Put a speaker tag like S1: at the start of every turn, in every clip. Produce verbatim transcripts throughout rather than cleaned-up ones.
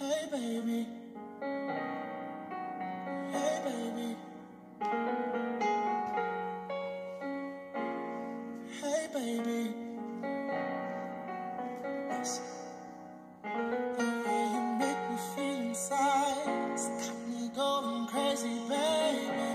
S1: Hey baby, hey baby, hey baby. Listen. The way you make me feel inside, it's got me going crazy, baby.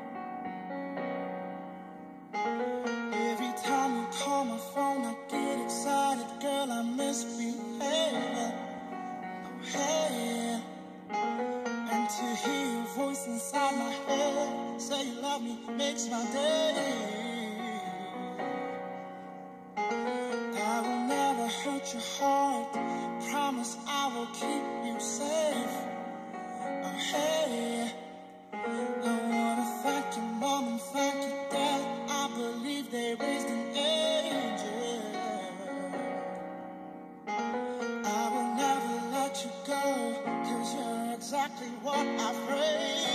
S1: Every time you call my phone, I get excited, girl, I misbehave. Oh hey, and to hear your voice inside my head say you love me makes my day. I will never hurt your heart, promise I will keep you safe. Oh hey, I wanna thank your mom and thank your dad, I believe they raised an angel. I will never let you go, cause you're exactly what I prayed.